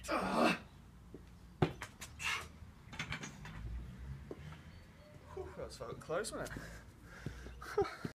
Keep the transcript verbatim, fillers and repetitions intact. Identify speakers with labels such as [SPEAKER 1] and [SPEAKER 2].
[SPEAKER 1] Uh. Whew, that was fucking close, wasn't it?